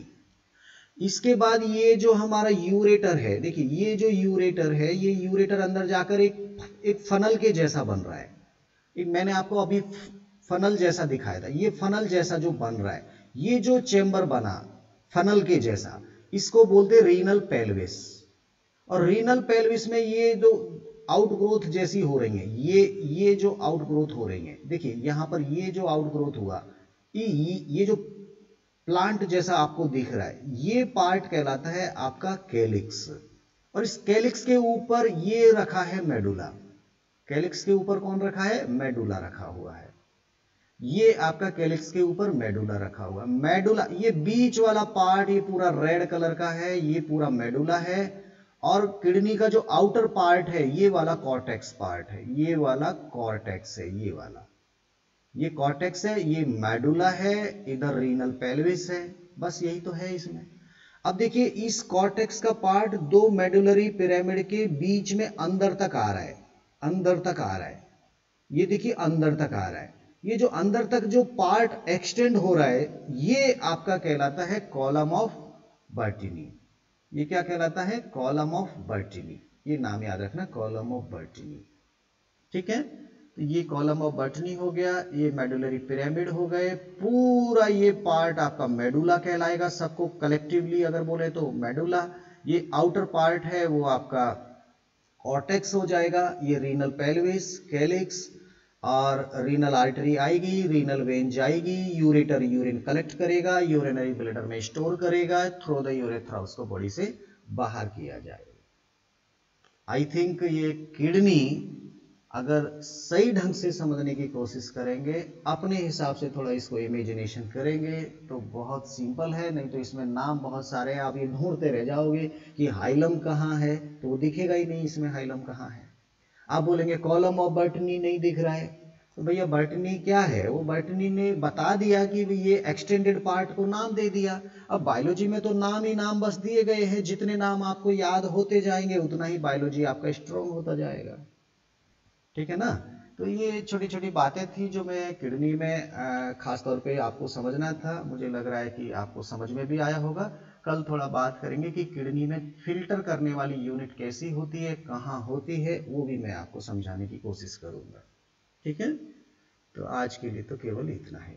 इसके बाद ये जो हमारा यूरेटर है, देखिए ये जो यूरेटर है, ये यूरेटर अंदर जाकर एक एक फनल के जैसा बन रहा है। एक मैंने आपको अभी फनल जैसा दिखाया था, ये फनल जैसा जो बन रहा है, ये जो चेंबर बना फनल के जैसा, इसको बोलते रीनल पेल्विस। और रीनल पेल्विस में ये जो आउटग्रोथ जैसी हो रही है, ये ये जो आउटग्रोथ हो रही है, देखिए यहाँ पर ये जो आउटग्रोथ हुआ, ये ये जो प्लांट जैसा आपको दिख रहा है, ये पार्ट कहलाता है आपका कैलिक्स। और इस कैलिक्स के ऊपर ये रखा है मेडुला। कैलिक्स के ऊपर कौन रखा है? मेडुला रखा हुआ है। ये आपका कैलिक्स के ऊपर मेडुला रखा हुआ है। मेडुला, ये बीच वाला पार्ट ये पूरा रेड कलर का है, ये पूरा मेडुला है। और किडनी का जो आउटर पार्ट है ये वाला कॉर्टेक्स पार्ट है, ये वाला कॉर्टेक्स है, ये वाला ये कॉर्टेक्स है, ये मेडुला है, इधर रीनल पेल्विस है। बस यही तो है इसमें। अब देखिए इस कॉर्टेक्स का पार्ट दो मेडुलरी पिरामिड के बीच में अंदर तक आ रहा है, अंदर तक आ रहा है, ये देखिए अंदर तक आ रहा है। ये जो अंदर तक जो पार्ट एक्सटेंड हो रहा है ये आपका कहलाता है कॉलम ऑफ बर्टनी। ये क्या कहलाता है? Column of Bertini. ये नाम याद रखना, कॉलम ऑफ बर्टनी। ठीक है, तो ये कॉलम ऑफ बर्टनी हो गया, ये मेडुलरी पिरामिड हो गए, पूरा ये पार्ट आपका मेडुला कहलाएगा। सबको कलेक्टिवली अगर बोले तो मेडुला। ये आउटर पार्ट है वो आपका कॉर्टेक्स हो जाएगा, ये रीनल पेल्विस, कैलिक्स, और रीनल आर्टरी आएगी, रीनल वेन जाएगी, यूरेटर यूरिन कलेक्ट करेगा, यूरिनरी ब्लैडर में स्टोर करेगा, थ्रू द यूरेथ्रा उसको बॉडी से बाहर किया जाएगा। आई थिंक ये किडनी अगर सही ढंग से समझने की कोशिश करेंगे, अपने हिसाब से थोड़ा इसको इमेजिनेशन करेंगे तो बहुत सिंपल है, नहीं तो इसमें नाम बहुत सारे हैं, आप ये ढूंढते रह जाओगे कि हाइलम कहाँ है, तो वो दिखेगा ही नहीं इसमें हाइलम कहाँ है। आप बोलेंगे कॉलम ऑफ बर्टनी नहीं दिख रहा है, तो भैया बर्टनी क्या है, वो बर्टनी ने बता दिया कि ये एक्सटेंडेड पार्ट को नाम दे दिया। अब बायोलॉजी में तो नाम ही नाम बस दिए गए हैं, जितने नाम आपको याद होते जाएंगे उतना ही बायोलॉजी आपका स्ट्रॉन्ग होता जाएगा, ठीक है ना। तो ये छोटी छोटी बातें थी जो मैं किडनी में खास तौर पे आपको समझना था, मुझे लग रहा है कि आपको समझ में भी आया होगा। कल थोड़ा बात करेंगे कि किडनी में फिल्टर करने वाली यूनिट कैसी होती है, कहाँ होती है, वो भी मैं आपको समझाने की कोशिश करूंगा, ठीक है। तो आज के लिए तो केवल इतना है।